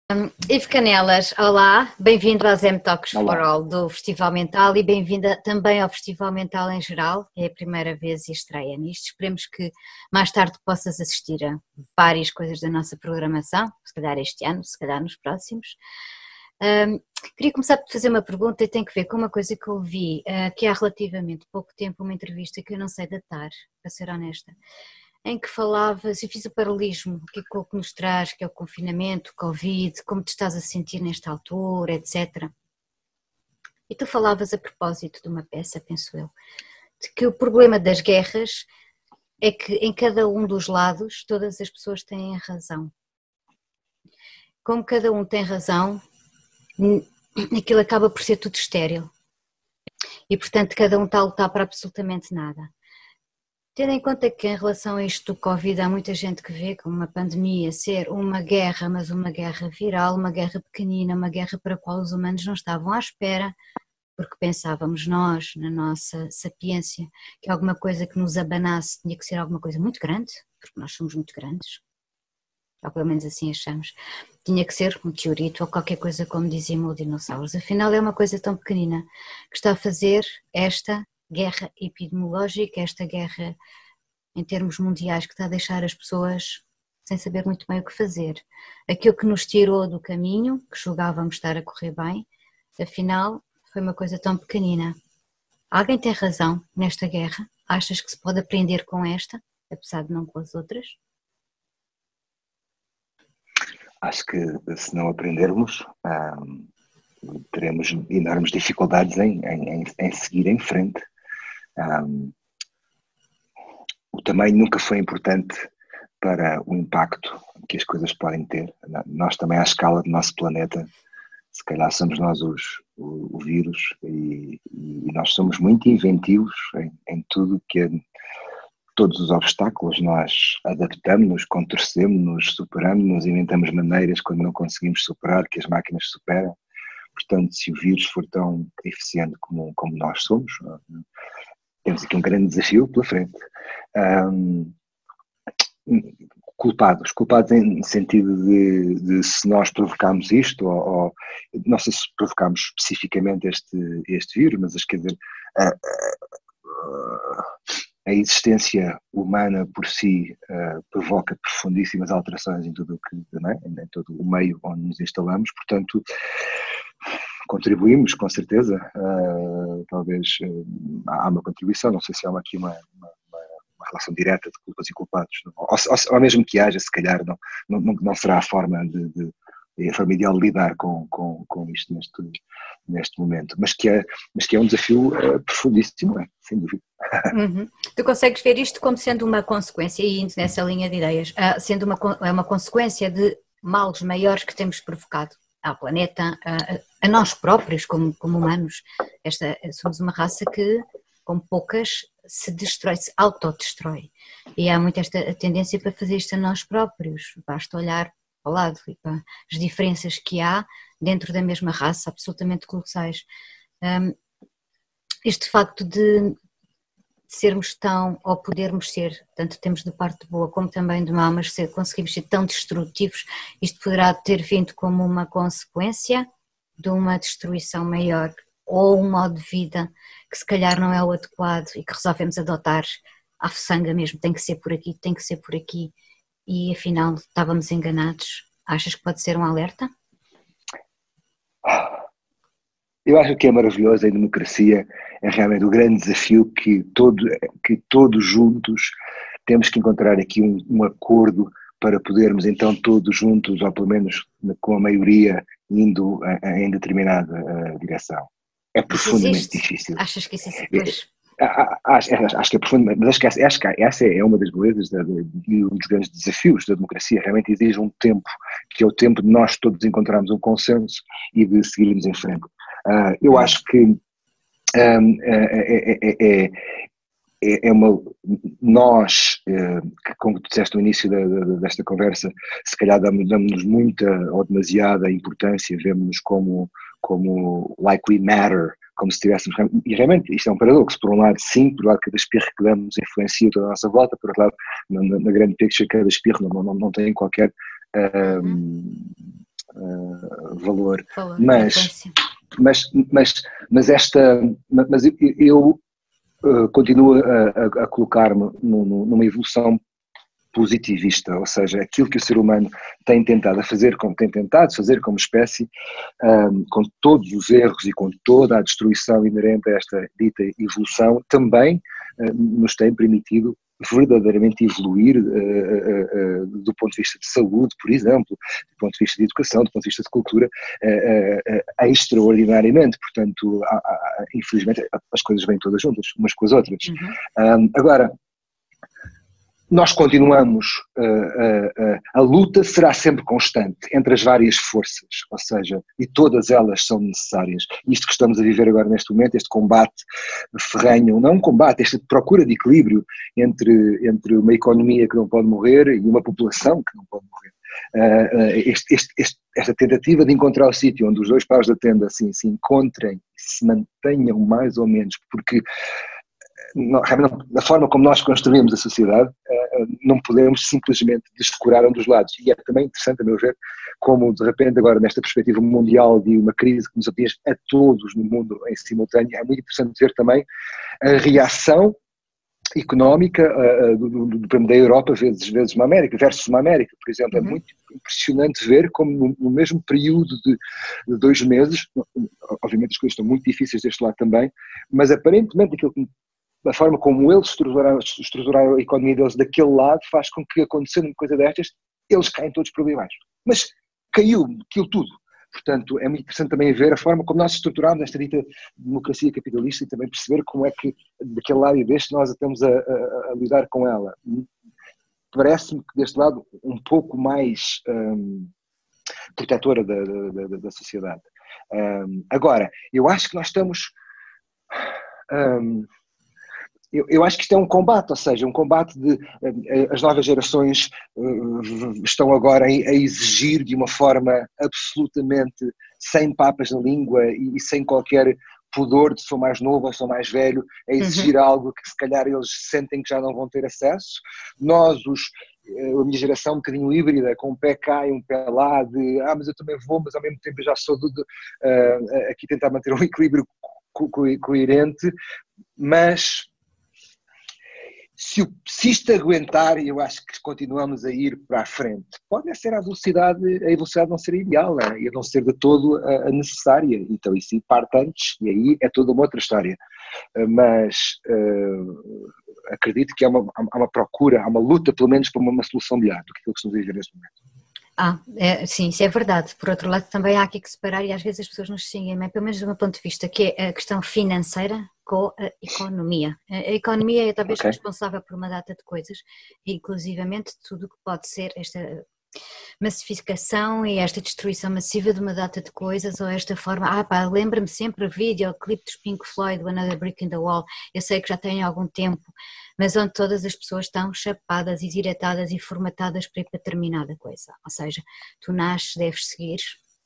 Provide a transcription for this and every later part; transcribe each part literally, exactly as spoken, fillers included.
Um, Ivo Canelas, olá, bem-vindo aos M-Talks for Olá. All do Festival Mental e bem-vinda também ao Festival Mental em geral, é a primeira vez e estreia nisto. Esperemos que mais tarde possas assistir a várias coisas da nossa programação, se calhar este ano, se calhar nos próximos. Um, queria começar por fazer uma pergunta e tem que ver com uma coisa que eu ouvi, uh, que há relativamente pouco tempo, uma entrevista que eu não sei datar, para ser honesta, em que falavas, eu fiz o paralelismo, o que é que o que nos traz, que é o confinamento, o Covid, como te estás a sentir nesta altura, etcétera. E tu falavas a propósito de uma peça, penso eu, de que o problema das guerras é que em cada um dos lados todas as pessoas têm razão. Como cada um tem razão, aquilo acaba por ser tudo estéril. E portanto cada um está a lutar para absolutamente nada. Tendo em conta que em relação a isto do Covid há muita gente que vê como uma pandemia ser uma guerra, mas uma guerra viral, uma guerra pequenina, uma guerra para a qual os humanos não estavam à espera, porque pensávamos nós, na nossa sapiência, que alguma coisa que nos abanasse tinha que ser alguma coisa muito grande, porque nós somos muito grandes, ou pelo menos assim achamos, tinha que ser um meteorito ou qualquer coisa como diziam os dinossauros, afinal é uma coisa tão pequenina que está a fazer esta guerra epidemiológica, esta guerra em termos mundiais que está a deixar as pessoas sem saber muito bem o que fazer. Aquilo que nos tirou do caminho, que julgávamos estar a correr bem, afinal foi uma coisa tão pequenina. Alguém tem razão nesta guerra? Achas que se pode aprender com esta, apesar de não com as outras? Acho que se não aprendermos, hum, teremos enormes dificuldades em, em, em seguir em frente. Um, o tamanho nunca foi importante para o impacto que as coisas podem ter. Nós também, à escala do nosso planeta, se calhar somos nós os, o, o vírus e, e nós somos muito inventivos em, em tudo que é, todos os obstáculos, nós adaptamos-nos, contorcemos-nos, superamos-nos, inventamos maneiras quando não conseguimos superar, que as máquinas superam. Portanto, se o vírus for tão eficiente como, como nós somos, temos aqui um grande desafio pela frente. Um, culpados, culpados em sentido de, de se nós provocámos isto, ou, ou não sei se provocámos especificamente este, este vírus, mas quer dizer, a, a, a existência humana por si uh, provoca profundíssimas alterações em tudo o que, não é? Em todo o meio onde nos instalamos, portanto contribuímos com certeza, uh, talvez uh, há uma contribuição, não sei se há aqui uma, uma, uma relação direta de culpas e culpados, ou, ou, ou mesmo que haja, se calhar não, não, não será a forma de, de a forma ideal de lidar com, com, com isto neste, neste momento, mas que é, mas que é um desafio uh, profundíssimo, é, sem dúvida. Uhum. Tu consegues ver isto como sendo uma consequência, e indo nessa linha de ideias, uh, sendo uma, é uma consequência de males maiores que temos provocado ao planeta, a, a nós próprios como, como humanos. Esta, somos uma raça que, com poucas, se destrói, se autodestrói. E há muito esta tendência para fazer isto a nós próprios. Basta olhar ao lado e para as diferenças que há dentro da mesma raça, absolutamente colossais. Um, este facto de sermos tão, ou podermos ser, tanto temos de parte boa como também de má, mas ser, conseguimos ser tão destrutivos, isto poderá ter vindo como uma consequência de uma destruição maior, ou um modo de vida que se calhar não é o adequado e que resolvemos adotar à façanga mesmo, tem que ser por aqui, tem que ser por aqui, e afinal estávamos enganados. Achas que pode ser um alerta? Eu acho que é maravilhoso em democracia, é realmente o grande desafio que, todo, que todos juntos temos que encontrar aqui um, um acordo para podermos então todos juntos, ou pelo menos com a maioria, indo em determinada uh, direção. É profundamente difícil. Achas que isso existe? Pois. Acho, acho que é profundamente, mas acho que, essa, acho que essa é uma das belezas e um dos grandes desafios da democracia. Realmente exige um tempo, que é o tempo de nós todos encontrarmos um consenso e de seguirmos em frente. Uh, eu acho que um, é, é, é, é uma, nós, que, como tu disseste no início da, da, desta conversa, se calhar damos-nos muita ou demasiada importância, vemos-nos como, como like we matter, como se tivéssemos, e realmente isto é um paradoxo, por um lado sim, por um lado cada espirro que damos influencia toda a nossa volta, por outro lado na, na grande picture cada espirro não, não, não tem qualquer um, uh, valor. Valor, Mas, mas, mas, mas esta, mas eu, eu uh, continuo a, a, a colocar-me numa evolução positivista, ou seja, aquilo que o ser humano tem tentado a fazer, como tem tentado fazer como espécie, um, com todos os erros e com toda a destruição inerente a esta dita evolução, também uh, nos tem permitido verdadeiramente evoluir uh, uh, uh, do ponto de vista de saúde, por exemplo, do ponto de vista de educação, do ponto de vista de cultura, uh, uh, uh, extraordinariamente. Portanto, há, há, infelizmente, as coisas vêm todas juntas, umas com as outras. Uhum. Um, agora, nós continuamos, uh, uh, uh, a luta será sempre constante entre as várias forças, ou seja, e todas elas são necessárias. Isto que estamos a viver agora neste momento, este combate ferrenho, não um combate, esta procura de equilíbrio entre, entre uma economia que não pode morrer e uma população que não pode morrer. Uh, uh, este, este, este, esta tentativa de encontrar o sítio onde os dois pares da tenda assim, se encontrem, se mantenham mais ou menos, porque da forma como nós construímos a sociedade, não podemos simplesmente descurar um dos lados. E é também interessante, a meu ver, como de repente agora nesta perspectiva mundial de uma crise que nos atinge a todos no mundo em simultâneo, é muito interessante ver também a reação económica uh, do, do, do, da Europa vezes, vezes uma América, versus uma América, por exemplo. Uhum. É muito impressionante ver como no, no mesmo período de, de dois meses, obviamente as coisas estão muito difíceis deste lado também, mas aparentemente aquilo que a forma como eles estruturaram, estruturaram a economia deles daquele lado faz com que, acontecendo uma coisa destas, eles caem todos por ali baixo. Mas caiu aquilo tudo. Portanto, é muito interessante também ver a forma como nós estruturámos esta dita democracia capitalista e também perceber como é que, daquele lado e deste, nós estamos a, a, a lidar com ela. Parece-me que deste lado um pouco mais um, protetora da, da, da, da sociedade. Um, agora, eu acho que nós estamos... Um, Eu, eu acho que isto é um combate, ou seja, um combate de uh, as novas gerações uh, estão agora a, a exigir de uma forma absolutamente sem papas na língua e, e sem qualquer pudor de sou mais novo ou sou mais velho, a exigir uhum. algo que se calhar eles sentem que já não vão ter acesso. Nós, os, a minha geração um bocadinho híbrida, com um pé cá e um pé lá, de ah, mas eu também vou, mas ao mesmo tempo eu já sou de, de, uh, aqui tentar manter um equilíbrio co co coerente, mas... Se, se isto aguentar, eu acho que continuamos a ir para a frente. Pode ser a velocidade, a velocidade não ser ideal, né? E não ser de todo a, a necessária. Então isso parte antes e aí é toda uma outra história. Mas uh, acredito que há uma, há uma procura, há uma luta pelo menos por uma, uma solução melhor do que aquilo que estamos a viver neste momento. Ah, é, sim, isso é verdade. Por outro lado, também há aqui que separar, e às vezes as pessoas nos distinguem, pelo menos do meu ponto de vista, que é a questão financeira com a economia. A economia é talvez okay. responsável por uma data de coisas, inclusivamente tudo o que pode ser esta massificação e esta destruição massiva de uma data de coisas, ou esta forma, ah pá, lembra-me sempre o vídeo, o clipe dos Pink Floyd, o Another Brick in the Wall, eu sei que já tem algum tempo, mas onde todas as pessoas estão chapadas e diretadas e formatadas para ir para determinada coisa, ou seja, tu nasces, deves seguir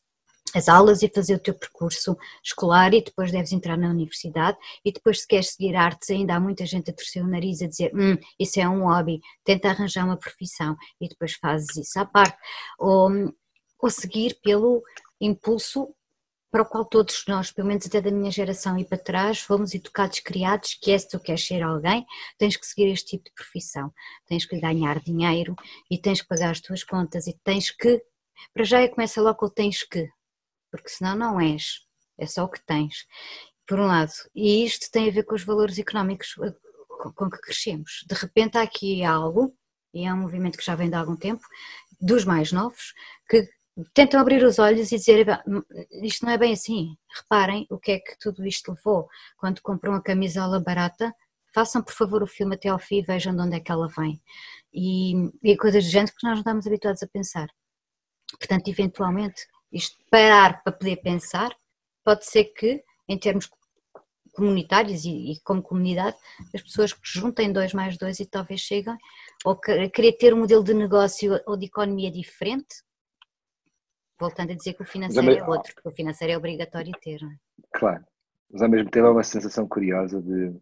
as aulas e fazer o teu percurso escolar e depois deves entrar na universidade e depois se queres seguir artes ainda há muita gente a torcer o nariz a dizer hum, isso é um hobby, tenta arranjar uma profissão e depois fazes isso à parte, ou, ou seguir pelo impulso para o qual todos nós, pelo menos até da minha geração e para trás, fomos educados, criados, que é se tu queres ser alguém, tens que seguir este tipo de profissão, tens que ganhar dinheiro e tens que pagar as tuas contas e tens que, para já começa logo com o tens que, porque senão não és, é só o que tens, por um lado, e isto tem a ver com os valores económicos com que crescemos. De repente há aqui algo, e é um movimento que já vem de algum tempo, dos mais novos, que tentam abrir os olhos e dizer, isto não é bem assim, reparem o que é que tudo isto levou, quando compram a camisola barata, façam por favor o filme até ao fim e vejam de onde é que ela vem, e, e coisas de gente que nós não estamos habituados a pensar, portanto eventualmente isto parar para poder pensar, pode ser que, em termos comunitários e, e como comunidade, as pessoas que juntem dois mais dois e talvez cheguem, ou que, querer ter um modelo de negócio ou de economia diferente, voltando a dizer que o financeiro é outro, porque o financeiro é obrigatório ter. Não é? Claro, mas ao mesmo tempo é uma sensação curiosa de...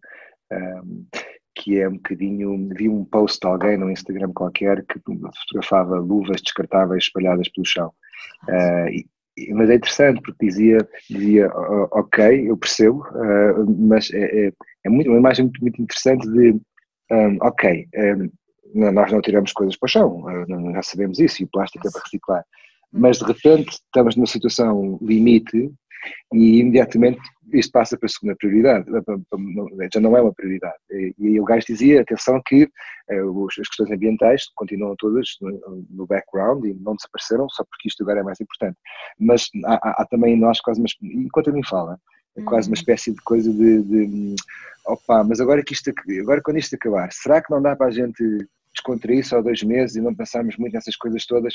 Um, que é um bocadinho, vi um post de alguém no Instagram qualquer que fotografava luvas descartáveis espalhadas pelo chão. Uh, e, mas é interessante porque dizia, dizia ok, eu percebo, uh, mas é, é, é muito, uma imagem muito, muito interessante de, um, ok, um, nós não tiramos coisas para o chão, uh, já sabemos isso, e o plástico é para reciclar, mas de repente estamos numa situação limite e imediatamente isto passa para a segunda prioridade, já não é uma prioridade. E o gajo dizia, atenção que as questões ambientais continuam todas no background e não desapareceram só porque isto agora é mais importante. Mas há, há também em nós quase uma, enquanto a mim fala, é quase uma espécie de coisa de, de opa, mas agora que isto, agora quando isto acabar, será que não dá para a gente descontrair só dois meses e não pensarmos muito nessas coisas todas?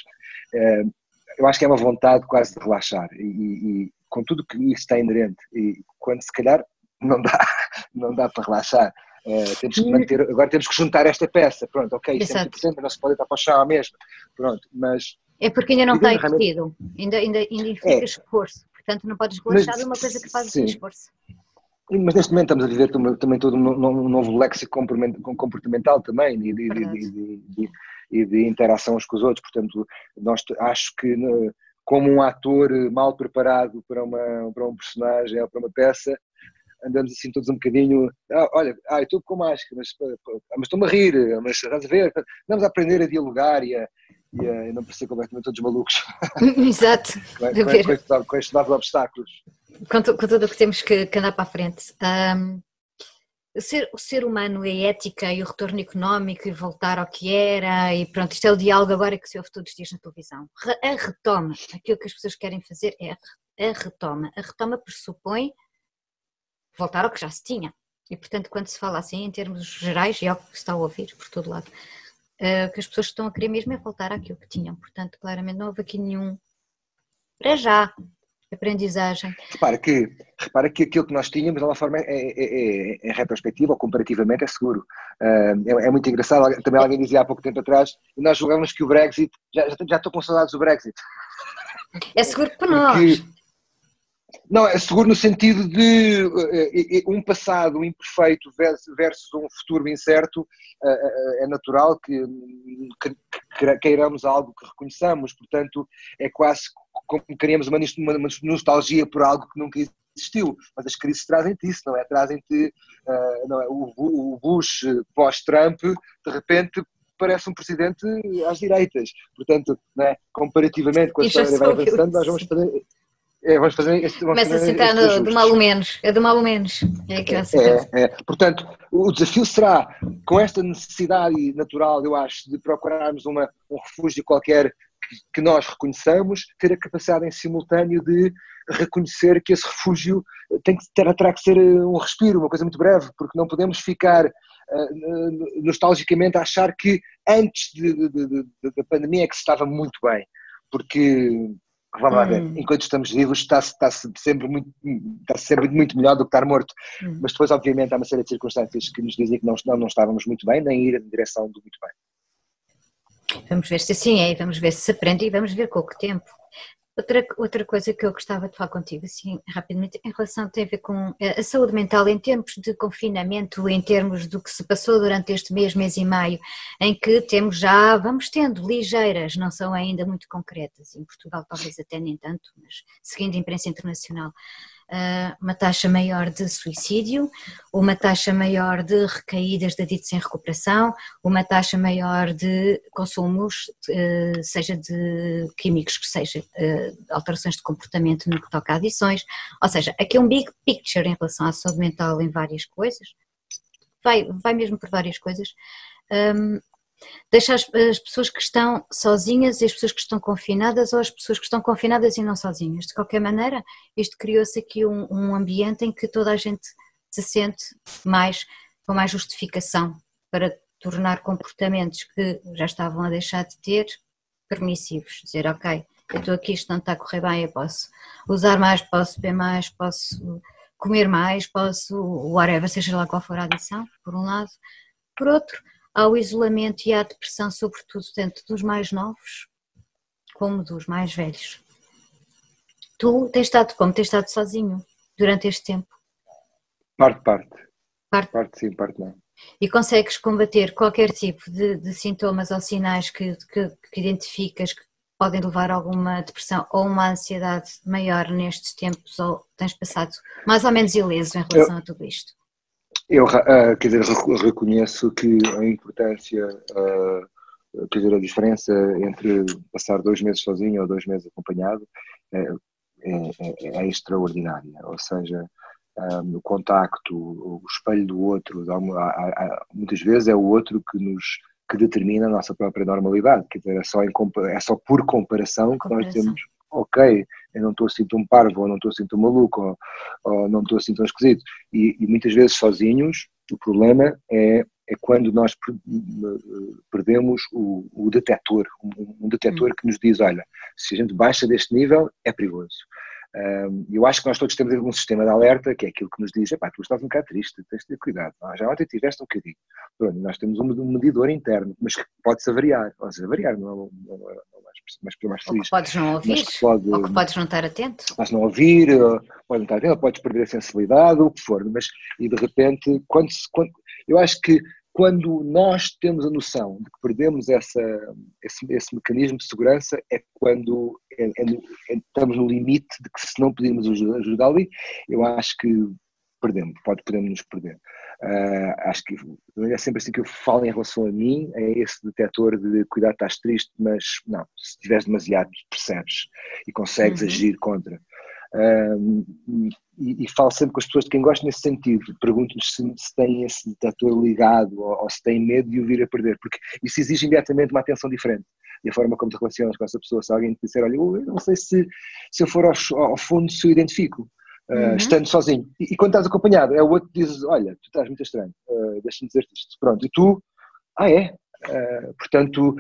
Eu acho que é uma vontade quase de relaxar e, e, e com tudo que isso está inerente e quando se calhar não dá, não dá para relaxar, uh, temos que manter, agora temos que juntar esta peça, pronto, ok, isto é muito importante, não se pode estar para o chão à mesma, pronto, mas... É porque ainda não está investido, ainda, ainda, ainda implica é, esforço, portanto não podes relaxar de uma coisa que faz sem esforço. Mas neste momento estamos a viver também todo um novo léxico comportamental também e de, de, de, de, de, de interação uns com os outros, portanto nós, acho que como um ator mal preparado para, uma, para um personagem ou para uma peça, andamos assim todos um bocadinho, ah, olha, ah, eu estou com máscara, mas, mas estou-me a rir, mas estás a ver, andamos a aprender a dialogar e a, e a não parecer completamente todos malucos. Exato. com, com, com, estes, com estes novos obstáculos. Com, com tudo o que temos que, que andar para a frente. Um, o, ser, o ser humano, a ética e o retorno económico e voltar ao que era e pronto, isto é o diálogo agora que se ouve todos os dias na televisão. A retoma, aquilo que as pessoas querem fazer é a retoma. A retoma pressupõe voltar ao que já se tinha. E portanto, quando se fala assim em termos gerais, e é o que se está a ouvir por todo lado, o que as pessoas estão a querer mesmo é voltar àquilo que tinham. Portanto, claramente não houve aqui nenhum, para já, aprendizagem. Repara que, repara que aquilo que nós tínhamos, de uma forma, é, é, é, é retrospectiva ou comparativamente é seguro. Uh, é, é muito engraçado, também alguém dizia há pouco tempo atrás, e nós julgávamos que o Brexit, já, já, já estou com saudades do Brexit. É seguro para nós. Porque, não, é seguro no sentido de uh, um passado imperfeito versus um futuro incerto, uh, é natural que, que, que queiramos algo que reconheçamos, portanto é quase como queríamos uma, uma nostalgia por algo que nunca existiu, mas as crises trazem-te isso, não é? Trazem-te uh, não é? O, o Bush pós-Trump, de repente parece um presidente às direitas, portanto, não é? Comparativamente com a história vai avançando, nós vamos fazer... É, vamos fazer este, vamos Começa fazer a sentar no, do mal ou menos, é do mal ou menos. É, que é, é, é. Portanto, o desafio será, com esta necessidade natural, eu acho, de procurarmos uma, um refúgio qualquer que, que nós reconheçamos, ter a capacidade em simultâneo de reconhecer que esse refúgio tem que ter, terá que ser um respiro, uma coisa muito breve, porque não podemos ficar uh, nostalgicamente a achar que antes de, de, de, de, da pandemia é que se estava muito bem, porque... Vamos lá ver, hum. enquanto estamos vivos está-se está sempre, muito, está sempre muito melhor do que estar morto, hum. mas depois obviamente há uma série de circunstâncias que nos dizem que não, não, não estávamos muito bem, nem ir na direção do muito bem. Vamos ver se assim é, vamos ver se se aprende e vamos ver com o que tempo. Outra, outra coisa que eu gostava de falar contigo, assim, rapidamente, em relação, tem a ver com a saúde mental em tempos de confinamento, em termos do que se passou durante este mês, mês e meio, em que temos já, vamos tendo ligeiras, não são ainda muito concretas, em Portugal talvez até nem tanto, mas seguindo a imprensa internacional, uma taxa maior de suicídio, uma taxa maior de recaídas de aditos em recuperação, uma taxa maior de consumos, seja de químicos, que seja alterações de comportamento no que toca a adições, ou seja, aqui é um big picture em relação à saúde mental em várias coisas, vai, vai mesmo por várias coisas, um, deixa as, as pessoas que estão sozinhas e as pessoas que estão confinadas ou as pessoas que estão confinadas e não sozinhas. De qualquer maneira, isto criou-se aqui um, um ambiente em que toda a gente se sente mais, com mais justificação para tornar comportamentos que já estavam a deixar de ter permissivos. Dizer, ok, eu estou aqui, isto não está a correr bem, eu posso usar mais, posso beber mais, posso comer mais, posso, whatever, seja lá qual for a adição, por um lado. Por outro, ao isolamento e à depressão, sobretudo tanto dos mais novos como dos mais velhos. Tu tens estado como? Tens estado sozinho durante este tempo? Parte, parte. Parte, parte sim, parte não. E consegues combater qualquer tipo de, de sintomas ou sinais que, que, que identificas que podem levar a alguma depressão ou uma ansiedade maior nestes tempos, ou tens passado mais ou menos ileso em relação Eu, a tudo isto? eu uh, quer dizer, reconheço que a importância, uh, quer dizer, a diferença entre passar dois meses sozinho ou dois meses acompanhado é, é, é extraordinária, ou seja, um, o contacto, o espelho do outro, há, há, há, muitas vezes é o outro que nos que determina a nossa própria normalidade, quer dizer, é só, em, é só por comparação que nós temos, ok, eu não estou assim tão parvo, ou não estou assim tão maluco, ou, ou não estou assim tão esquisito, e, e muitas vezes sozinhos, o problema é, é quando nós perdemos o, o detector, um, um detector hum. que nos diz, olha, se a gente baixa deste nível, é perigoso. Um, eu acho que nós todos temos um sistema de alerta, que é aquilo que nos diz, epá, tu estás um bocado triste, tens de ter cuidado, ah, já ontem tiveste um bocadinho. Pronto, nós temos um medidor interno, mas que pode-se avariar, pode-se avariar, não, não, não, não mais, mais feliz. Ou que podes não ouvir, mas que pode, ou que podes não estar atento. Podes não ouvir, podes não estar atento, podes perder a sensibilidade, o que for, mas e de repente, quando, quando, eu acho que quando nós temos a noção de que perdemos essa, esse, esse mecanismo de segurança, é quando é, é, é, estamos no limite de que se não pedirmos ajuda, ajuda ali, eu acho que perdemos, pode, podemos nos perder. Uh, acho que é sempre assim que eu falo em relação a mim, é esse detector de cuidado, estás triste, mas não, se estiveres demasiado percebes e consegues uhum. agir contra. Uh, e, e falo sempre com as pessoas de quem gosta nesse sentido, pergunto-lhes se, se têm esse detector ligado ou, ou se têm medo de o vir a perder, porque isso exige imediatamente uma atenção diferente. E a forma como te relacionas com essa pessoa, se alguém te disser, olha, eu não sei se, se eu for ao, ao fundo se eu identifico, uh, uhum. estando sozinho. E, e quando estás acompanhado, é o outro que diz, olha, tu estás muito estranho, uh, deixa-me dizer-te isto. Pronto, e tu, ah é? Uh, portanto,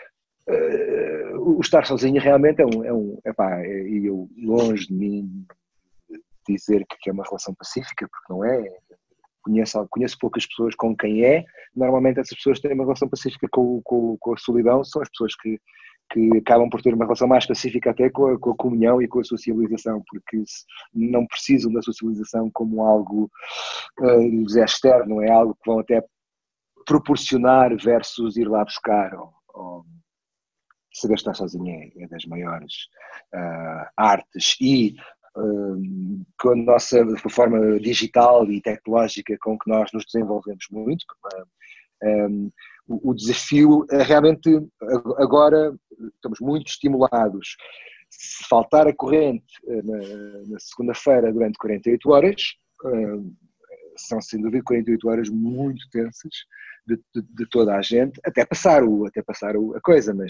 uh, o estar sozinho realmente é um, é um epá, e eu longe de mim dizer que é uma relação pacífica, porque não é. Conheço, conheço poucas pessoas com quem é, normalmente essas pessoas têm uma relação pacífica com, com, com a solidão, são as pessoas que, que acabam por ter uma relação mais pacífica até com a, com a comunhão e com a socialização, porque não precisam da socialização como algo uh, externo, é algo que vão até proporcionar versus ir lá buscar, ou, ou saber estar sozinho é, é das maiores uh, artes, e com a nossa forma digital e tecnológica com que nós nos desenvolvemos muito, um, o desafio é realmente, agora estamos muito estimulados. Se faltar a corrente na, na segunda-feira durante quarenta e oito horas, um, são sem dúvida quarenta e oito horas muito tensas de, de, de toda a gente, até passar, o, até passar o, a coisa, mas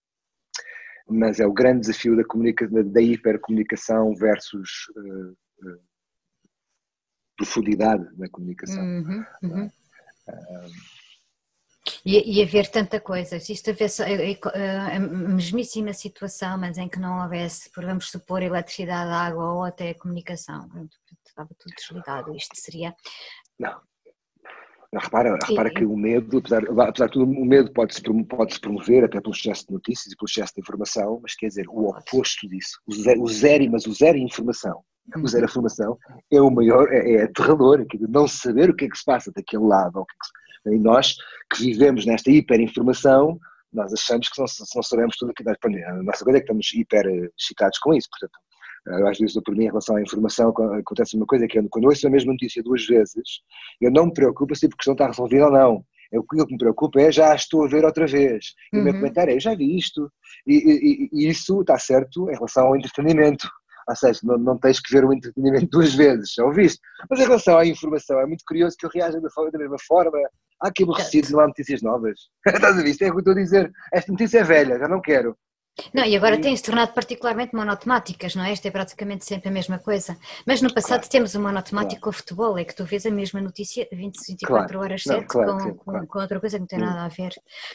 mas é o grande desafio da, comunica, da hipercomunicação versus uh, uh, profundidade da comunicação. Uhum, uhum. Uh, e, e haver tanta coisa, se isto houvesse a, a mesmíssima situação, mas em que não houvesse, por vamos supor, eletricidade, água ou até a comunicação, estava tudo desligado, isto seria... Não. Repara, repara que o medo, apesar, apesar de tudo, o medo pode-se pode promover até pelo excesso de notícias e pelo excesso de informação, mas quer dizer, o oposto disso, o zero, o zero mas o zero informação, o zero informação é o maior, é, é aterrador, quer dizer, não saber o que é que se passa daquele lado. Ou que que se, e nós que vivemos nesta hiperinformação, nós achamos que não, não sabemos tudo aquilo. A nossa coisa é que estamos hiper excitados com isso, portanto, às vezes, por mim, em relação à informação, acontece uma coisa que é, quando eu ouço a mesma notícia duas vezes, eu não me preocupo se a questão está resolvida ou não. O que me preocupa é já estou a ver outra vez. E uhum. o meu comentário é, eu já vi isto. E, e, e isso está certo em relação ao entretenimento. Ou seja, não, não tens que ver o entretenimento duas vezes, já ouviste? Mas em relação à informação, é muito curioso que eu reaja da, da mesma forma. Há aqui aborrecido, não há notícias novas. Estás a ver? Isto é o que eu estou a dizer. Esta notícia é velha, já não quero. Não, e agora têm-se tornado particularmente monotemáticas, não é? Isto é praticamente sempre a mesma coisa. Mas no passado claro. temos um monotemático claro. com o futebol, é que tu vês a mesma notícia vinte, vinte e quatro claro. horas, sete, claro, com, sim, claro. com outra coisa que não tem nada a ver.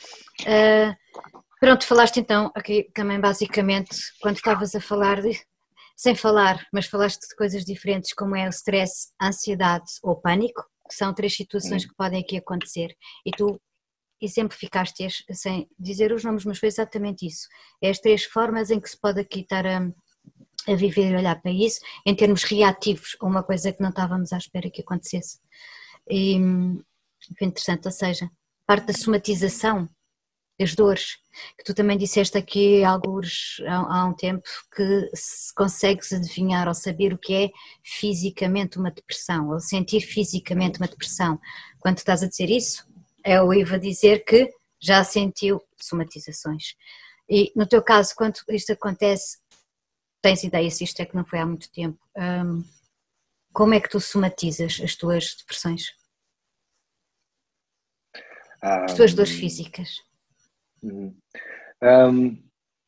Uh, pronto, falaste então aqui também basicamente, quando estavas a falar, de, sem falar, mas falaste de coisas diferentes, como é o stress, ansiedade ou pânico, que são três situações hum. que podem aqui acontecer, e tu exemplificaste-as sem dizer os nomes, mas foi exatamente isso. É as três formas em que se pode aqui estar a, a viver e olhar para isso, em termos reativos, a uma coisa que não estávamos à espera que acontecesse. E foi interessante, ou seja, parte da somatização as dores, que tu também disseste aqui alguns, há, há um tempo que se consegues adivinhar ou saber o que é fisicamente uma depressão, ou sentir fisicamente uma depressão. Quando tu estás a dizer isso, é o Ivo a dizer que já sentiu somatizações. E no teu caso, quando isto acontece, tens ideia se isto é que não foi há muito tempo, hum, como é que tu somatizas as tuas depressões? As tuas dores físicas? Um, um,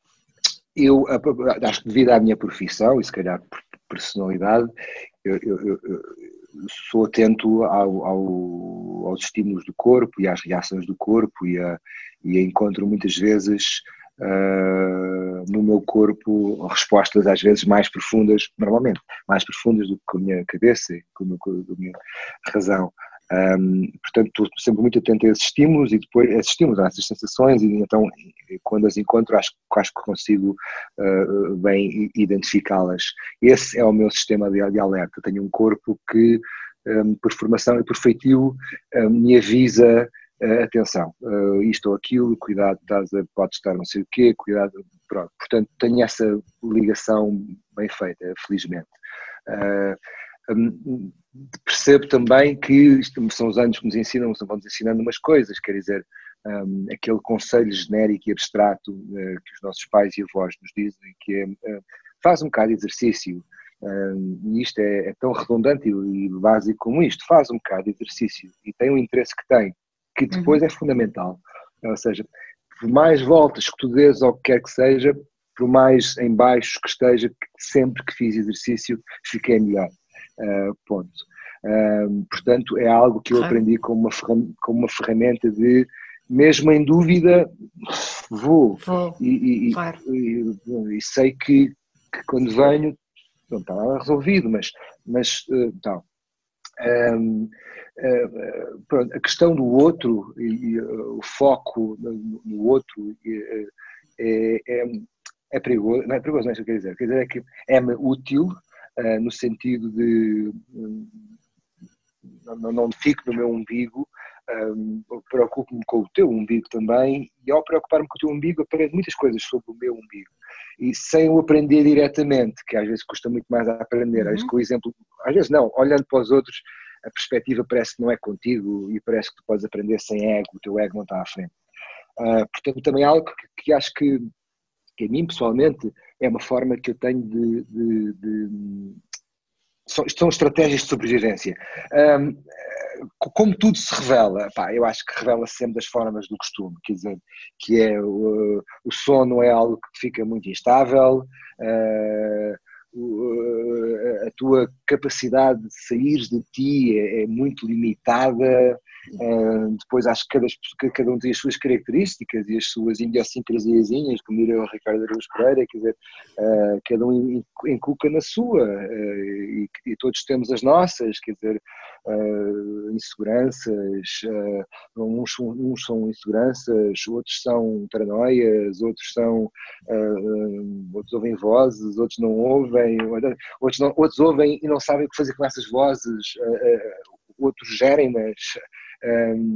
eu acho que devido à minha profissão e se calhar por personalidade, eu, eu, eu, eu sou atento ao, ao, aos estímulos do corpo e às reações do corpo e, a, e a encontro muitas vezes uh, no meu corpo respostas às vezes mais profundas, normalmente mais profundas do que com a minha cabeça e com a minha, com a minha razão. Um, portanto, estou sempre muito atento a esses estímulos e depois a esses estímulos, a essas sensações, e então quando as encontro acho, acho que consigo uh, bem identificá-las. Esse é o meu sistema de, de alerta. Tenho um corpo que, um, por formação e por feitio, um, me avisa uh, atenção, uh, isto ou aquilo, cuidado, estás a, pode estar não sei o quê, cuidado, pronto. Portanto, tenho essa ligação bem feita, felizmente. Uh, um, percebo também que isto são os anos que nos ensinam, vão-nos ensinando umas coisas, quer dizer, um, aquele conselho genérico e abstrato uh, que os nossos pais e avós nos dizem, que é, uh, faz um bocado de exercício, um, e isto é, é tão redundante e, e básico como isto, faz um bocado de exercício e tem o interesse que tem, que depois uhum. é fundamental, ou seja, por mais voltas que tu dês ao que quer que seja, por mais em baixo que esteja, sempre que fiz exercício fiquei melhor. Uh, ponto. Uh, portanto, é algo que eu claro. aprendi como uma, como uma ferramenta de, mesmo em dúvida, vou. vou. E, e, claro. e, e, e sei que, que quando venho, não está resolvido, mas, mas uh, então, um, uh, pronto, a questão do outro e, e uh, o foco no, no outro uh, é, é, é perigoso, não é perigoso, não é isso que eu quero dizer, quer dizer é que é-me útil. Uh, no sentido de um, não, não fico no meu umbigo, um, preocupo-me com o teu umbigo também, e ao preocupar-me com o teu umbigo aprendo muitas coisas sobre o meu umbigo, e sem o aprender diretamente, que às vezes custa muito mais a aprender, uhum. às vezes com o exemplo, às vezes não, olhando para os outros, a perspectiva parece que não é contigo e parece que tu podes aprender sem ego, o teu ego não está à frente. Uh, portanto, também é algo que, que acho que que a mim pessoalmente é uma forma que eu tenho de, de, de são, são estratégias de sobrevivência. Um, como tudo se revela, pá, eu acho que revela-se sempre das formas do costume, quer dizer, que é o, o sono é algo que fica muito instável, uh, a tua capacidade de sair de ti é, é muito limitada. Uh, depois acho que cada, cada um tem as suas características e as suas idiosincrasiazinhas, como diria o Ricardo Araújo Pereira, quer dizer, uh, cada um encuca na sua uh, e, e todos temos as nossas, quer dizer, uh, inseguranças, uh, uns, uns são inseguranças, outros são paranoias, outros são uh, outros ouvem vozes, outros não ouvem, outros, não, outros ouvem e não sabem o que fazer com essas vozes, uh, uh, outros gerem-nas. Um,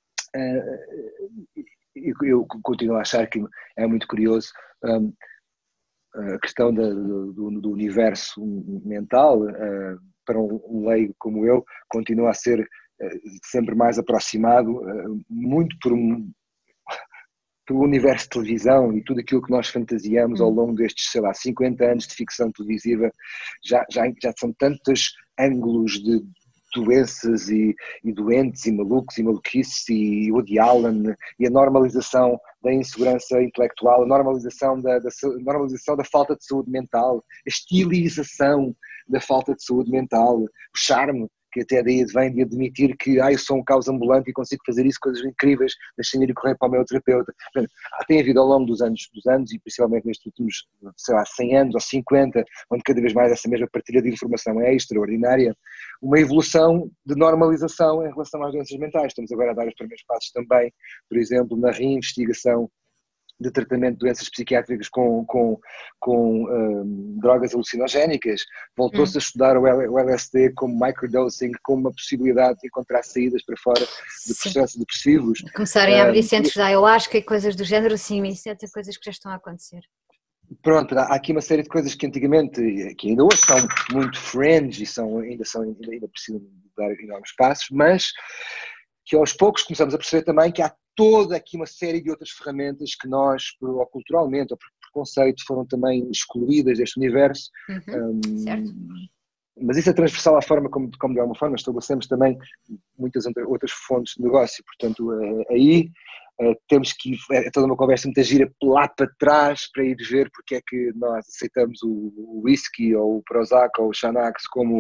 uh, eu continuo a achar que é muito curioso um, a questão da, do, do universo mental, uh, para um, um leigo como eu, continua a ser uh, sempre mais aproximado, uh, muito por um pelo universo de televisão e tudo aquilo que nós fantasiamos ao longo destes, sei lá, cinquenta anos de ficção televisiva, já, já, já são tantos ângulos de doenças e, e doentes e malucos e maluquices e Woody Allen e a normalização da insegurança intelectual, a normalização da, da, a normalização da falta de saúde mental, a estilização da falta de saúde mental, o charme que até daí vem de admitir que ah, eu sou um caos ambulante e consigo fazer isso, coisas incríveis, deixem ir correr para o meu terapeuta. Tem havido ao longo dos anos, dos anos e principalmente nestes últimos, sei lá, cem anos ou cinquenta, onde cada vez mais essa mesma partilha de informação é extraordinária, uma evolução de normalização em relação às doenças mentais. Estamos agora a dar os primeiros passos também, por exemplo, na reinvestigação de tratamento de doenças psiquiátricas com, com, com um, drogas alucinogénicas, voltou-se Hum. a estudar o, L, o L S D como microdosing, como uma possibilidade de encontrar saídas para fora de Sim. processos depressivos. Começarem a abrir Um, centros da ayahuasca e coisas do género, sim, isso é coisas que já estão a acontecer. Pronto, há aqui uma série de coisas que antigamente, que ainda hoje são muito fringe e são, ainda, são, ainda, ainda precisam dar enormes passos, mas que aos poucos começamos a perceber também que há toda aqui uma série de outras ferramentas que nós, ou culturalmente, ou por preconceito, foram também excluídas deste universo. Uhum, um, certo. Mas isso é transversal à forma como, como de alguma forma estabelecemos também muitas outras fontes de negócio, portanto aí temos que ir, é toda uma conversa muito gira lá para trás para ir ver porque é que nós aceitamos o whisky ou o Prozac ou o Xanax como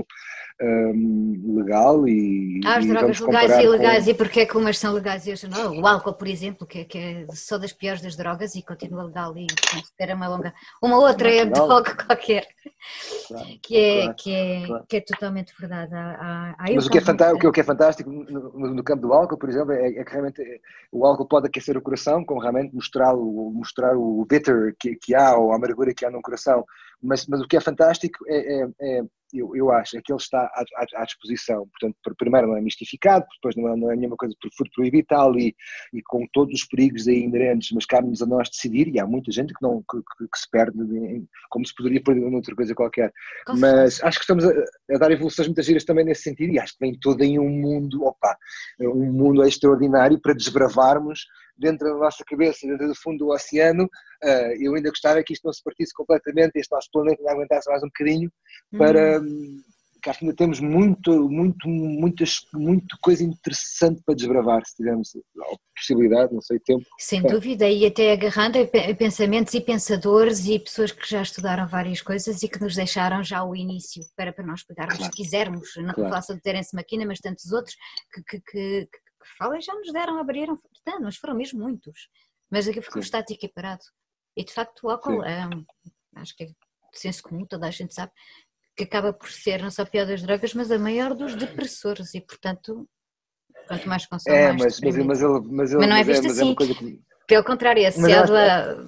um, legal e, Há as e drogas vamos legais e comparar ilegais com... e porque é que umas são legais e outras não. O álcool, por exemplo, que é, que é só das piores das drogas e continua legal e espera uma longa... Uma outra é a droga qualquer, Claro, que, é, claro, que, é, claro. que é totalmente verdade. Há, há Mas o que, é fantástico, o que é fantástico no, no campo do álcool, por exemplo, é, é que realmente o álcool pode aquecer o coração, como realmente mostrar o, mostrar o bitter que, que há, ou a amargura que há no coração, mas, mas o que é fantástico é, é, é eu, eu acho, é que ele está à, à, à disposição, portanto, primeiro não é mistificado, depois não é, não é nenhuma coisa por proibir tal, e, e com todos os perigos aí inerentes, mas cabe-nos a nós decidir, e há muita gente que, não, que, que se perde, em, como se poderia perder noutra coisa qualquer, mas acho que estamos a, a dar evoluções muitas giras também nesse sentido, e acho que vem todo em um mundo, opa, um mundo extraordinário para desbravarmos dentro da nossa cabeça, dentro do fundo do oceano. Uh, eu ainda gostava que isto não se partisse completamente, este nosso planeta ainda aguentasse mais um bocadinho, para hum. que acho que ainda temos muito, muito, muitas, muito coisa interessante para desbravar, se tivermos a possibilidade, não sei, tempo. Sem dúvida, e até agarrando a pensamentos e pensadores e pessoas que já estudaram várias coisas e que nos deixaram já o início para, para nós pegarmos, claro, se quisermos, não claro. Faço de Terence McKenna, mas tantos outros que, que, que, que, que falam já nos deram, abriram, portanto, mas foram mesmo muitos, mas aquilo ficou estático e parado. E de facto o álcool, é, acho que é de senso comum, toda a gente sabe, que acaba por ser não só a pior das drogas, mas a maior dos depressores e portanto, quanto mais consome, é, mais mas, mas, mas, ele, mas, ele, mas não é mas, visto é, mas assim, é uma coisa que... pelo contrário, é associado a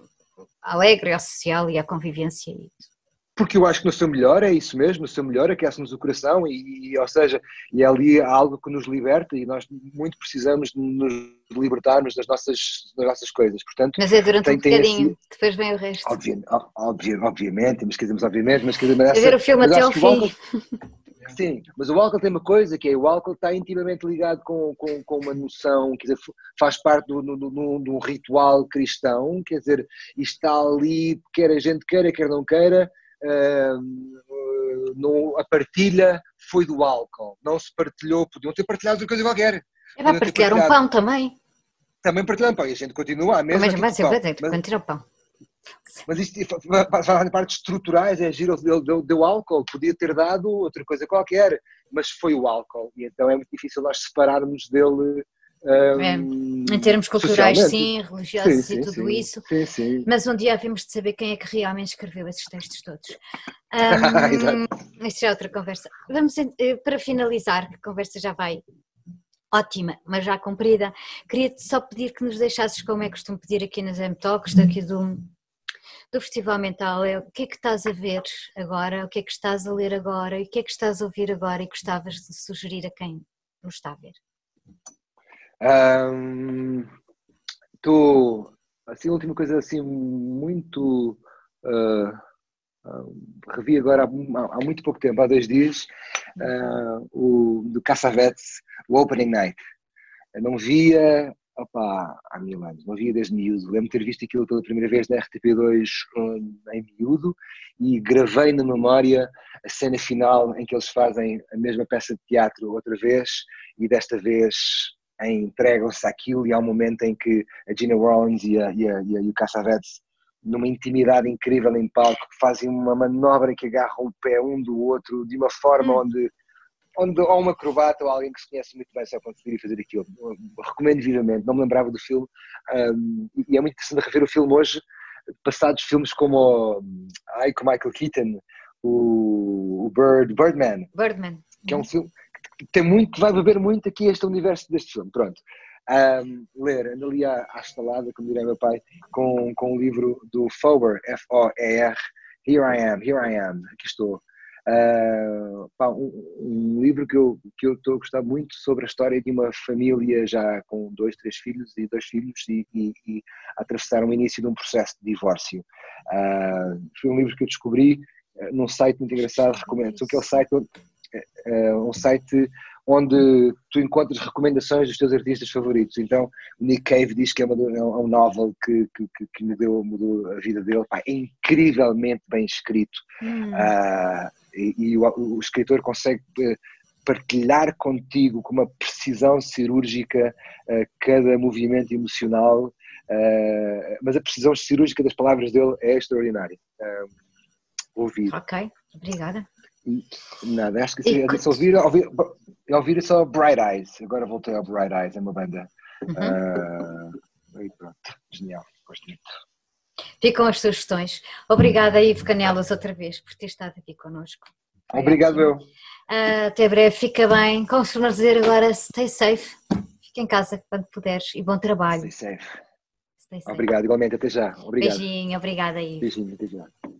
alegre, ao social e à convivência. Porque eu acho que no seu melhor é isso mesmo, no seu melhor aquece-nos o coração e, e, ou seja, e é ali algo que nos liberta e nós muito precisamos de nos libertarmos das nossas, das nossas coisas, portanto... Mas é durante tem, um bocadinho, esse, depois vem o resto. Obvi, obvi, obviamente, mas quer dizer, obviamente, mas quer dizer, mas, essa, essa, ver o filme mas até acho ao que fim. o álcool... Sim, mas o álcool tem uma coisa, que é o álcool está intimamente ligado com, com, com uma noção, quer dizer, faz parte de um ritual cristão, quer dizer, está ali, quer a gente queira, quer não queira, uh, no, a partilha foi do álcool, não se partilhou, podiam ter partilhado outra coisa qualquer. É para partilhar um pão também. Também partilhar um pão, e a gente continua a mesma aqui com o pão. Mas, quando tira o pão. Mas isto, falando de partes estruturais, é giro, ele deu, deu álcool, podia ter dado outra coisa qualquer, mas foi o álcool, e então é muito difícil nós separarmos dele um, é, em termos culturais, sim, religiosos sim, e sim, tudo sim, isso, sim, sim. Mas um dia havemos de saber quem é que realmente escreveu esses textos todos. Um, isto já é outra conversa. Vamos, para finalizar, que a conversa já vai ótima, mas já comprida, queria-te só pedir que nos deixasses, como é costume pedir aqui nas M-Talks, daqui do, do Festival Mental, é, o que é que estás a ver agora, o que é que estás a ler agora, e o que é que estás a ouvir agora e gostavas de sugerir a quem nos está a ver? Estou, um, assim, a última coisa assim muito... Uh, uh, revi agora há, há muito pouco tempo, há dois dias, uh, o do Cassavetes, o Opening Night. Eu não via, opa, há mil anos, não via desde miúdo. Lembro-me de ter visto aquilo pela primeira vez na R T P dois um, em miúdo e gravei na memória a cena final em que eles fazem a mesma peça de teatro outra vez e desta vez entregam-se àquilo e há um momento em que a Gina Rollins e, a, e, a, e, a, e o Cassavetes, numa intimidade incrível em palco, fazem uma manobra que agarram o pé um do outro de uma forma hum. onde onde há um acrobata ou alguém que se conhece muito bem só conseguiria fazer aquilo. Recomendo vivamente, não me lembrava do filme, um, e é muito interessante rever o filme hoje, passados filmes como ai, com Michael Keaton, o, o Bird, Birdman, Birdman, que é um filme que tem muito, que vai beber muito aqui este universo deste filme, pronto. um, ler, ando ali à, à estalada, como diria meu pai, com, com o livro do Foer, F O E R, Here I Am, Here I Am, aqui estou. Uh, pá, um, um livro que eu que eu estou a gostar muito sobre a história de uma família já com dois, três filhos e dois filhos e, e, e atravessar o início de um processo de divórcio. Uh, foi um livro que eu descobri uh, num site muito engraçado, recomendo. Aquele site, uh, uh, um site onde tu encontras recomendações dos teus artistas favoritos. Então, o Nick Cave diz que é, uma, é um novel que, que, que mudou, mudou a vida dele. Pá, é incrivelmente bem escrito. Hum. Uh, e, e o, o escritor consegue partilhar contigo com uma precisão cirúrgica uh, cada movimento emocional, uh, mas a precisão cirúrgica das palavras dele é extraordinária. Uh, ouvir. Ok, obrigada. Nada, acho que se ouvir, ouvir, ouvir só Bright Eyes. Agora voltei ao Bright Eyes, é uma banda. Uhum. Uh, e pronto, genial, gosto muito. Ficam as sugestões. Obrigada, Ivo Canelas, outra vez, por ter estado aqui connosco. Foi Obrigado, eu. Uh, até breve, fica bem. Como se costuma dizer agora, stay safe. Fica em casa quando puderes e bom trabalho. Stay safe. Stay safe. Obrigado, igualmente, até já. Obrigado. Beijinho, obrigada, Ivo. Beijinho, até já.